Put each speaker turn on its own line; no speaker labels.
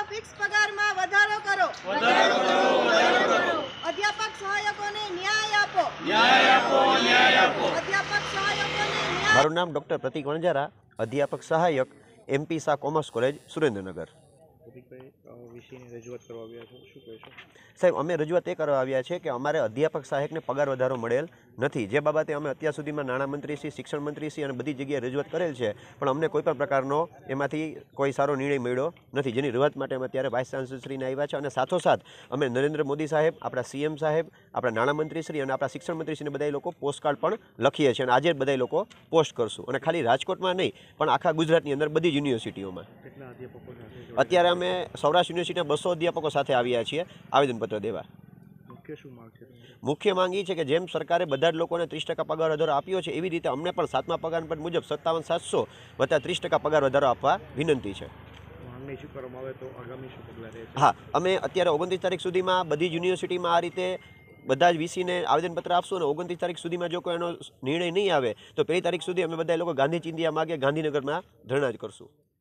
Fix પગારમાં વધારો કરો. અધ્યાપક સહાયકોને ન્યાય આપો. અધ્યાપક સહાયકોને ન્યાય.
મારું નામ ડૉક્ટર પ્રતિક વણજારા, અધ્યાપક સહાયક, MP Shah commerce college, Surendranagar. સાહેબ, અમે રજૂઆત એ કરવા આવ્યા છે કે અમારે અધ્યાપક સહાયકને પગાર વધારો મળેલ નથી, જે બાબતે અમે અત્યાર સુધીમાં નાણામંત્રીશ્રી, શિક્ષણ મંત્રીશ્રી અને બધી જગ્યાએ રજૂઆત કરેલ છે, પણ અમને કોઈ પણ પ્રકારનો એમાંથી કોઈ સારો નિર્ણય મળ્યો નથી, જેની રજૂઆત માટે અમે અત્યારે વાઇસ ચાન્સલરશ્રીને આવ્યા છે. અને સાથોસાથ અમે નરેન્દ્ર મોદી સાહેબ, આપણા CM સાહેબ, આપણા નાણામંત્રીશ્રી અને આપણા શિક્ષણ મંત્રીશ્રીને બધા લોકો પોસ્ટકાર્ડ પણ લખીએ છીએ અને આજે જ બધા લોકો પોસ્ટ કરશું. અને ખાલી રાજકોટમાં નહીં પણ આખા ગુજરાતની અંદર બધી જ યુનિવર્સિટીઓમાં. અત્યારે અમે સૌરાષ્ટ્ર યુનિવર્સિટીના 200 અધ્યાપકો સાથે આવ્યા છીએ આવેદનપત્ર દેવા. મુખ્ય માંગ એ છે કે જેમ સરકારે બધા જ લોકોને 30% પગાર વધારો આપ્યો છે, એવી રીતે અમને પણ 7મા પગાર પંચ મુજબ 57,700 વત્તા 30% પગાર વધારો આપવા વિનંતી છે. હા, અમે અત્યારે 29 તારીખ સુધીમાં બધી જ યુનિવર્સિટીમાં આ રીતે બધા જ VC-ને આવેદનપત્ર આપશું અને 29 તારીખ સુધીમાં જો કોઈ એનો નિર્ણય નહીં આવે તો 1 તારીખ સુધી અમે બધા લોકો ગાંધી ચિંધ્યા માગે ગાંધીનગરમાં ધરણા જ કરશું.